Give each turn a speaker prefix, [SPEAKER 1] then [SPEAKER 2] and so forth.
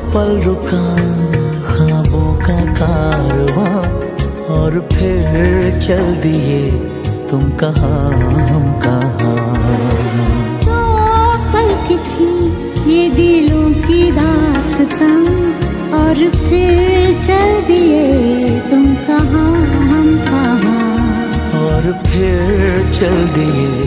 [SPEAKER 1] पल रुका ख्वाबों का कारवां, और फिर चल दिए तुम कहाँ हम कहाँ।
[SPEAKER 2] तो पल की थी ये दिलों की दास्तां, और फिर चल दिए तुम कहाँ हम कहाँ।
[SPEAKER 1] और फिर चल दिए